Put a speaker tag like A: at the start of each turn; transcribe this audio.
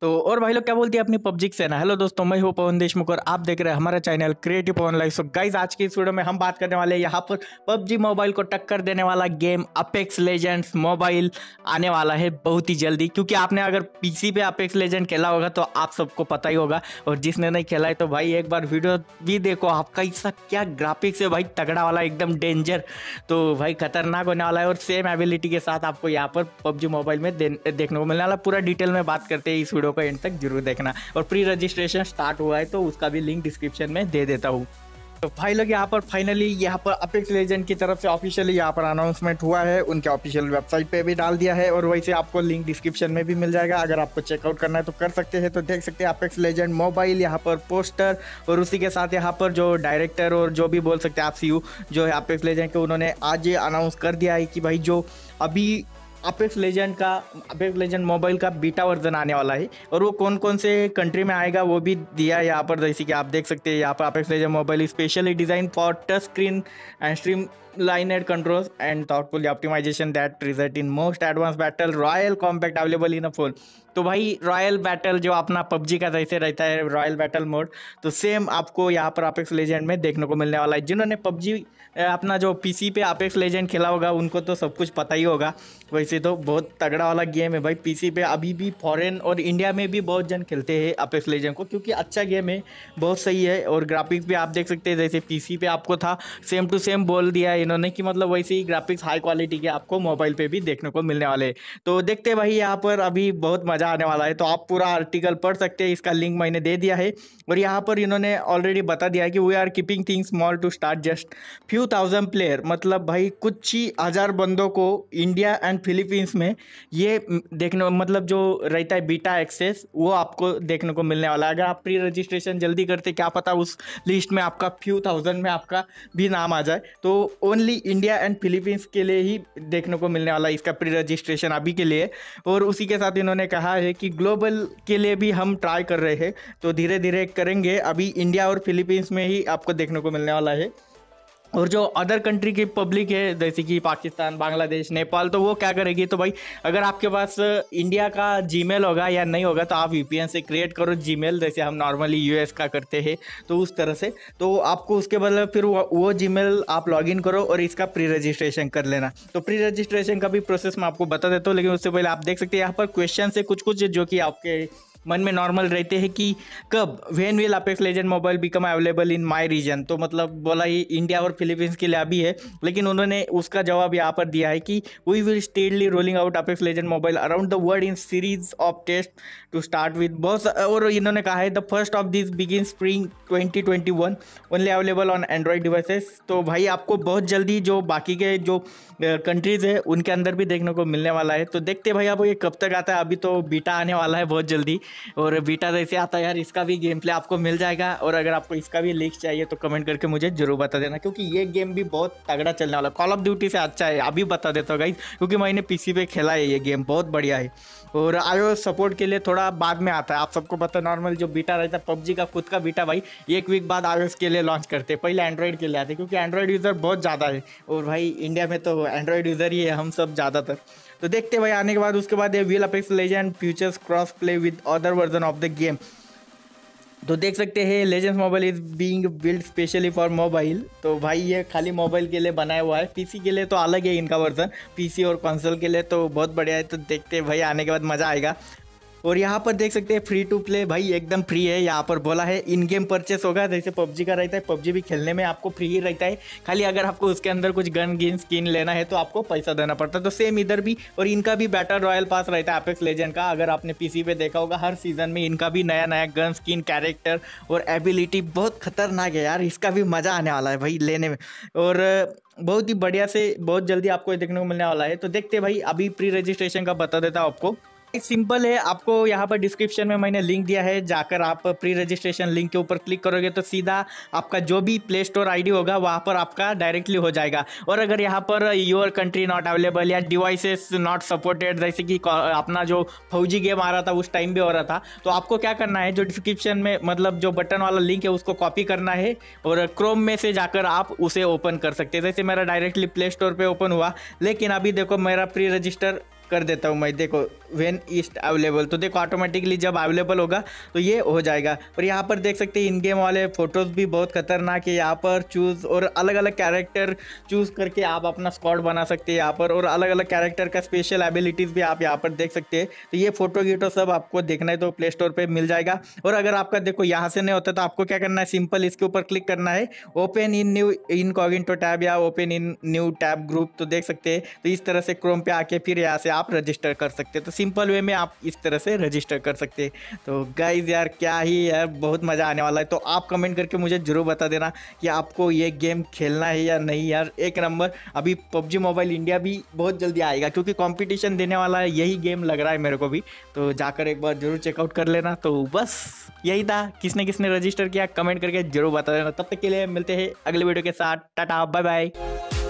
A: तो और भाई लोग क्या बोलती है अपनी पबजी से ना। हेलो दोस्तों, मैं हूं पवन देशमुख और आप देख रहे हैं हमारा channel creative Pawan live. So guys, आज की इस वीडियो में हम बात करने वाले हैं यहाँ पर पबजी मोबाइल को टक्कर देने वाला गेम अपेक्स लेजेंड्स मोबाइल आने वाला है बहुत ही जल्दी। क्योंकि आपने अगर पीसी पे अपेक्स लेजेंड खेला होगा तो आप सबको पता ही होगा, और जिसने नहीं खेला है तो भाई एक बार वीडियो भी देखो। आपका इसका क्या ग्राफिक्स है भाई, तगड़ा वाला एकदम डेंजर। तो भाई खतरनाक होने वाला है और सेम एबिलिटी के साथ आपको यहाँ पर पबजी मोबाइल में देखने को मिलने वाला। पूरा डिटेल में बात करते हैं, इस वीडियो को एंड तक जरूर देखना। और प्री रजिस्ट्रेशन स्टार्ट हुआ है तो उसका भी लिंक डिस्क्रिप्शन में दे देता हूँ। तो भाई लोग यहाँ पर फाइनली यहाँ पर अपेक्स लेजेंड की तरफ से ऑफिशियली यहाँ पर अनाउंसमेंट हुआ है, उनके ऑफिशियल वेबसाइट पे भी डाल दिया है और वैसे आपको लिंक डिस्क्रिप्शन में भी मिल जाएगा। अगर आपको चेकआउट करना है तो कर सकते हैं। तो देख सकते हैं अपेक्स लेजेंड मोबाइल यहाँ पर पोस्टर, और उसी के साथ यहाँ पर जो डायरेक्टर और जो भी बोल सकते हैं आप सीईओ जो है अपेक्स लेजेंड के, उन्होंने आज ये अनाउंस कर दिया है कि भाई जो अभी अपेक्स लेजेंड मोबाइल का बीटा वर्जन आने वाला है और वो कौन कौन से कंट्री में आएगा वो भी दिया है यहाँ पर। जैसे कि आप देख सकते हैं यहाँ पर Apex Legend mobile specially design for touch screen and streamlined controls and thoughtful optimization that result in most advanced battle royal combat available in a phone। तो भाई रॉयल बैटल जो अपना पबजी का जैसे रहता है रॉयल बैटल मोड, तो same आपको यहाँ पर अपेक्स लेजेंड में देखने को मिलने वाला है। जिन्होंने पबजी अपना जो पीसी पे अपेक्स लेजेंड खेला होगा उनको तो सब कुछ पता ही होगा। वैसे तो बहुत तगड़ा वाला गेम है भाई, पीसी पे अभी भी फॉरेन और इंडिया में भी बहुत जन खेलते हैं अपेक्स लेजेंड को, क्योंकि अच्छा गेम है, बहुत सही है। और ग्राफिक्स भी आप देख सकते हैं जैसे पीसी पे आपको था सेम टू सेम बोल दिया है इन्होंने कि मतलब वैसे ही ग्राफिक्स हाई क्वालिटी के आपको मोबाइल पे भी देखने को मिलने वाले हैं। तो देखते हैं भाई, यहाँ पर अभी बहुत मजा आने वाला है। तो आप पूरा आर्टिकल पढ़ सकते हैं, इसका लिंक मैंने दे दिया है। और यहाँ पर इन्होंने ऑलरेडी बता दिया है कि we are keeping things small to start just few thousand player, मतलब भाई कुछ ही हजार बंदों को इंडिया एंड फिलीपींस में ये देखने मतलब जो रहता है बीटा एक्सेस वो आपको देखने को मिलने वाला है। अगर आप प्री रजिस्ट्रेशन जल्दी करते क्या पता उस लिस्ट में आपका फ्यू थाउजेंड में आपका भी नाम आ जाए। तो ओनली इंडिया एंड फिलीपींस के लिए ही देखने को मिलने वाला है इसका प्री रजिस्ट्रेशन अभी के लिए। और उसी के साथ इन्होंने कहा है कि ग्लोबल के लिए भी हम ट्राई कर रहे हैं, तो धीरे धीरे करेंगे। अभी इंडिया और फिलीपींस में ही आपको देखने को मिलने वाला है। और जो अदर कंट्री की पब्लिक है जैसे कि पाकिस्तान, बांग्लादेश, नेपाल, तो वो क्या करेगी, तो भाई अगर आपके पास इंडिया का जीमेल होगा या नहीं होगा तो आप वीपीएन से क्रिएट करो जीमेल, जैसे हम नॉर्मली यूएस का करते हैं तो उस तरह से। तो आपको उसके बदले फिर वो जीमेल आप लॉगिन करो और इसका प्री रजिस्ट्रेशन कर लेना। तो प्री रजिस्ट्रेशन का भी प्रोसेस मैं आपको बता देता हूँ, लेकिन उससे पहले आप देख सकते हैं यहाँ पर क्वेश्चन है कुछ जो कि आपके मन में नॉर्मल रहते हैं कि कब when will Apex Legend mobile become available in my region. तो मतलब बोला ये इंडिया और फिलीपींस के लिए अभी है, लेकिन उन्होंने उसका जवाब यहाँ पर दिया है कि we will steadily rolling out Apex Legend mobile around the world in series of test to start with बहुत। और इन्होंने कहा है the first of this begin spring 2021 only available on Android devices. तो भाई आपको बहुत जल्दी जो बाकी के जो कंट्रीज़ है उनके अंदर भी देखने को मिलने वाला है। तो देखते भाई अब ये कब तक आता है, अभी तो बीटा आने वाला है बहुत जल्दी, और बीटा जैसे आता है यार इसका भी गेम प्ले आपको मिल जाएगा। और अगर आपको इसका भी लिंक चाहिए तो कमेंट करके मुझे जरूर बता देना, क्योंकि ये गेम भी बहुत तगड़ा चलने वाला है। कॉल ऑफ ड्यूटी से अच्छा है, अभी बता देता हूँ गाइस, क्योंकि मैंने पीसी पे खेला है, ये गेम बहुत बढ़िया है। और iOS सपोर्ट के लिए थोड़ा बाद में आता है, आप सबको पता है नॉर्मल जो बीटा रहता है पबजी का खुद का बीटा भाई एक वीक बाद iOS के लिए लॉन्च करते हैं, पहले एंड्रॉइड के लिए आते, क्योंकि एंड्रॉइड यूज़र बहुत ज़्यादा है और भाई इंडिया में तो एंड्रॉइड यूज़र ही है हम सब ज़्यादातर। तो देखते भाई आने के बाद उसके बाद ये will Apex Legend futures cross play with other version of the game. तो देख सकते हैं legends mobile is being build specially for mobile. तो भाई ये खाली मोबाइल के लिए बनाया हुआ है, पीसी के लिए तो अलग है इनका वर्जन, पीसी और कंसोल के लिए तो बहुत बढ़िया है। तो देखते हैं भाई आने के बाद मज़ा आएगा। और यहाँ पर देख सकते हैं फ्री टू प्ले भाई एकदम फ्री है। यहाँ पर बोला है इन गेम परचेस होगा, जैसे पबजी का रहता है, पबजी भी खेलने में आपको फ्री ही रहता है, खाली अगर आपको उसके अंदर कुछ गन गिन स्किन लेना है तो आपको पैसा देना पड़ता है। तो सेम इधर भी, और इनका भी बैटल रॉयल पास रहता है अपेक्स लेजेंड का। अगर आपने पीसी पे देखा होगा हर सीजन में इनका भी नया नया गन स्किन कैरेक्टर और एबिलिटी बहुत खतरनाक है यार, इसका भी मज़ा आने वाला है भाई लेने में। और बहुत ही बढ़िया से बहुत जल्दी आपको देखने को मिलने वाला है। तो देखते भाई अभी प्री रजिस्ट्रेशन का बता देता हूँ आपको। सिंपल है, आपको यहाँ पर डिस्क्रिप्शन में मैंने लिंक दिया है, जाकर आप प्री रजिस्ट्रेशन लिंक के ऊपर क्लिक करोगे तो सीधा आपका जो भी प्ले स्टोर आईडी होगा वहाँ पर आपका डायरेक्टली हो जाएगा। और अगर यहाँ पर योर कंट्री नॉट अवेलेबल या डिवाइसेस नॉट सपोर्टेड, जैसे कि अपना जो फौजी गेम आ रहा था उस टाइम भी हो रहा था, तो आपको क्या करना है, जो डिस्क्रिप्शन में मतलब जो बटन वाला लिंक है उसको कॉपी करना है और क्रोम में से जाकर आप उसे ओपन कर सकते हैं। जैसे मेरा डायरेक्टली प्ले स्टोर पर ओपन हुआ, लेकिन अभी देखो मेरा प्री रजिस्टर कर देता हूँ मैं। देखो व्हेन इस्ट अवेलेबल, तो देखो ऑटोमेटिकली जब अवेलेबल होगा तो ये हो जाएगा। और यहाँ पर देख सकते हैं इन गेम वाले फोटोज़ भी बहुत खतरनाक है। यहाँ पर चूज़ और अलग अलग कैरेक्टर चूज़ करके आप अपना स्क्वाड बना सकते हैं यहाँ पर, और अलग अलग कैरेक्टर का स्पेशल एबिलिटीज़ भी आप यहाँ पर देख सकते हैं। तो ये फोटो वीटो सब आपको देखना है तो प्ले स्टोर पर मिल जाएगा। और अगर आपका देखो यहाँ से नहीं होता तो आपको क्या करना है, सिंपल इसके ऊपर क्लिक करना है, open in new incognito tab या open in new tab group. तो देख सकते हैं तो इस तरह से क्रोम पे आके फिर यहाँ से आप रजिस्टर कर सकते हैं। तो सिंपल वे में आप इस तरह से रजिस्टर कर सकते हैं। तो गाइज यार क्या ही यार, बहुत मज़ा आने वाला है। तो आप कमेंट करके मुझे ज़रूर बता देना कि आपको ये गेम खेलना है या नहीं यार। एक नंबर अभी पबजी मोबाइल इंडिया भी बहुत जल्दी आएगा, क्योंकि कंपटीशन देने वाला है यही गेम लग रहा है मेरे को भी। तो जाकर एक बार जरूर चेकआउट कर लेना। तो बस यही था, किसने किसने रजिस्टर किया कमेंट करके जरूर बता देना। तब तक के लिए मिलते हैं अगले वीडियो के साथ। Tata bye bye.